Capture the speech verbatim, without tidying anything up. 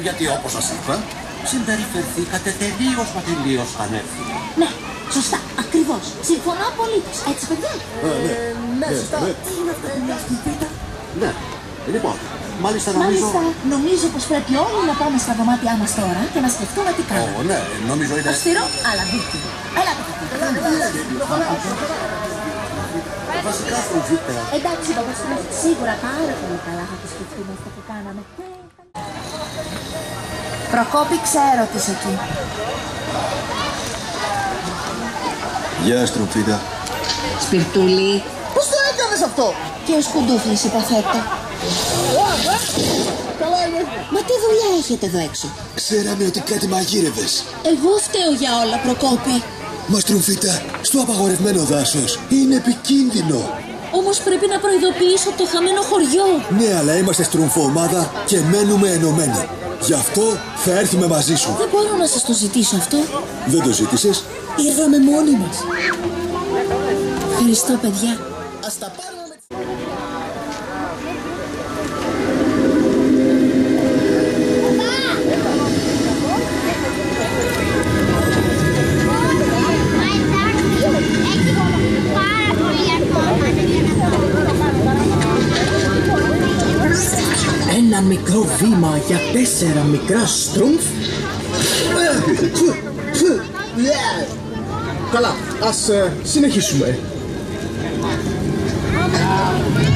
Γιατί όπως σας είπα, συμπεριφερθήκατε τελείως μα τελείως ανεύθυνα. Ναι, σωστά, ακριβώς. Συμφωνώ απολύτως. Έτσι, παιδιά. Ε, ναι, Ναι, σωστά. Τι είναι αυτό που λέει Πίτα? ναι. Λοιπόν, μάλιστα νομίζω... Μάλιστα, νομίζω πως πρέπει όλοι να πάμε στα δωμάτια μας τώρα και να σκεφτούμε τι κάνουμε. Ω, ναι, νομίζω είναι... Αυστηρό, αλλά δίκαιο. Έλατε, Βασικά Στρομφίτα. εντάξει, Παπαστρέφη, σίγουρα πάρα πολύ καλά θα το σκεφτούμε αυτό που κάναμε. Προκόπη, ξέρω τι είσαι εκεί. Γεια, Στρομφίτα. Σπιρτούλη. Πώς το έκανες αυτό? Και ο Σκουντούφλης, υποθέτω. Καλά είναι. Μα τι δουλειά έχετε εδώ έξω? Ξέραμε ότι κάτι μαγείρευες. Εγώ φταίω για όλα, Προκόπη. Μα Στρομφίτα, στο απαγορευμένο δάσος είναι επικίνδυνο. Όμως πρέπει να προειδοποιήσω το χαμένο χωριό. Ναι, αλλά είμαστε στρομφοομάδα και μένουμε ενωμένοι. Γι' αυτό θα έρθουμε μαζί σου. Δεν μπορώ να σας το ζητήσω αυτό. Δεν το ζήτησες? Ήρθαμε μόνοι μας. Ευχαριστώ, παιδιά. Ας τα πάρουμε με... Ένα μικρό βήμα για τέσσερα μικρά στρούμφ. Καλά, ας ε, συνεχίσουμε.